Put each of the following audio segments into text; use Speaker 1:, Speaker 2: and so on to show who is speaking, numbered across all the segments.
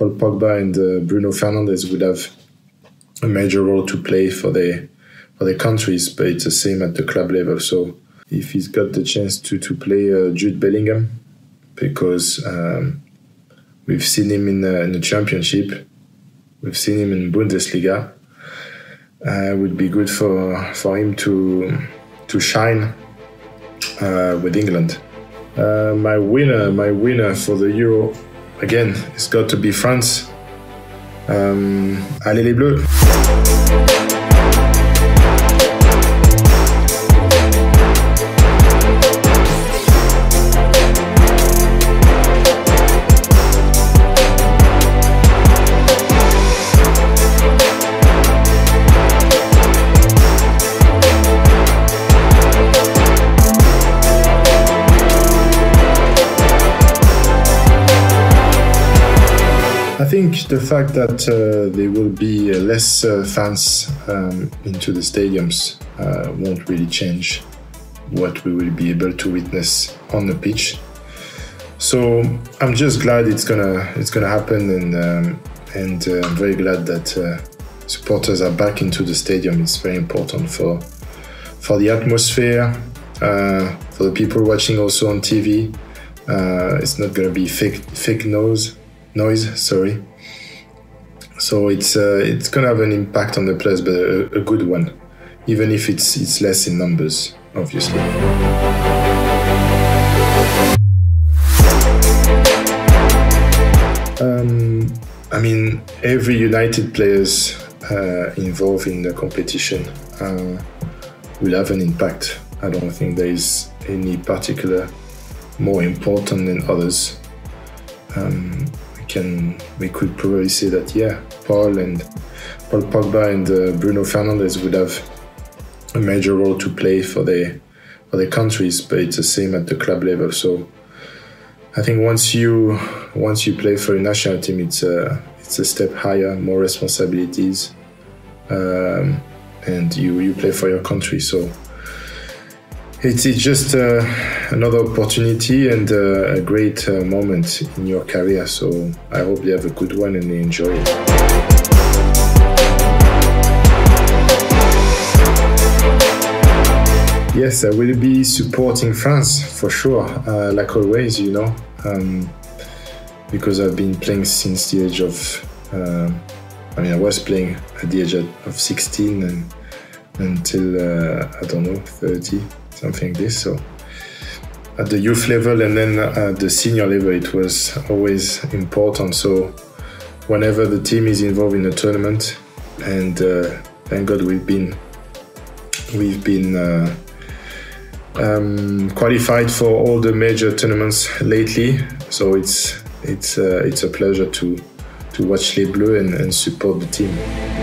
Speaker 1: Paul Pogba and Bruno Fernandes would have a major role to play for their countries, but it's the same at the club level. So if he's got the chance to play Jude Bellingham, because we've seen him in the Championship, we've seen him in Bundesliga, it would be good for him to shine with England. My winner for the Euro, again, it's got to be France. Allez les Bleus! I think the fact that there will be less fans into the stadiums won't really change what we will be able to witness on the pitch. So I'm just glad it's gonna happen, and I'm very glad that supporters are back into the stadium. It's very important for the atmosphere, for the people watching also on TV. It's not gonna be fake noise. Sorry. So it's gonna have an impact on the players, but a good one, even if it's less in numbers, obviously. I mean, every United players involved in the competition will have an impact. I don't think there is any particular more important than others. We could probably say that, yeah, Paul Pogba and Bruno Fernandes would have a major role to play for their countries, but it's the same at the club level. So I think once you play for a national team, it's a step higher, more responsibilities, and you play for your country. So it's just another opportunity and a great moment in your career. So I hope they have a good one and they enjoy it. Yes, I will be supporting France for sure, like always, because I've been playing since the age of, I was playing at the age of 16 and until, 30. Something like this. So at the youth level and then at the senior level, it was always important. So whenever the team is involved in a tournament, and thank God we've been qualified for all the major tournaments lately. So it's a pleasure to watch Les Bleus and support the team.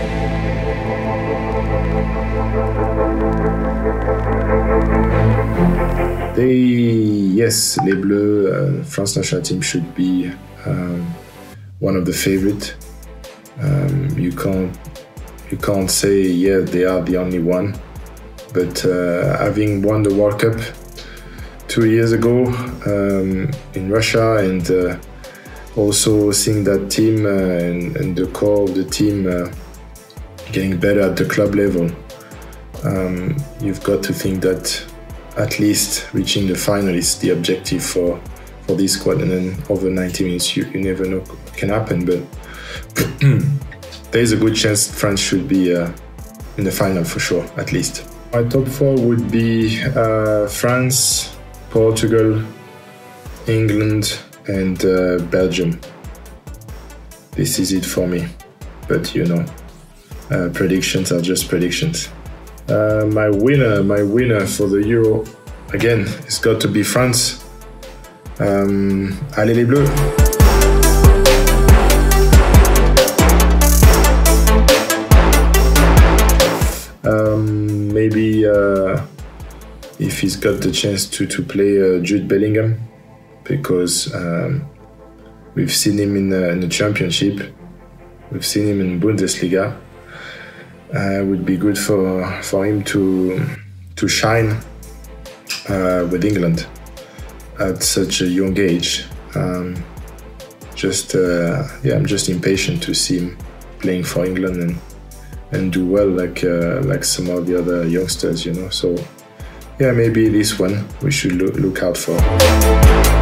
Speaker 1: Yes, Les Bleus, France national team should be one of the favorite. You can't say, yeah, they are the only one. But having won the World Cup 2 years ago in Russia, and also seeing that team and the core of the team getting better at the club level, you've got to think that at least reaching the final is the objective for this squad. And then over 90 minutes, you never know what can happen. But there is a good chance France should be in the final for sure, at least. My top four would be France, Portugal, England, and Belgium. This is it for me. But predictions are just predictions. My winner for the Euro, again, it's got to be France. Allez les Bleus! Maybe if he's got the chance to play Jude Bellingham, because we've seen him in the Championship, we've seen him in Bundesliga. It would be good for him to shine with England at such a young age. just yeah, I'm just impatient to see him playing for England and do well like some of the other youngsters, you know. So yeah, maybe this one we should look out for.